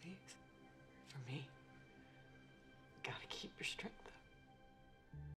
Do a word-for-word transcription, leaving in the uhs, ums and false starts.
Please. For me. You gotta keep your strength up.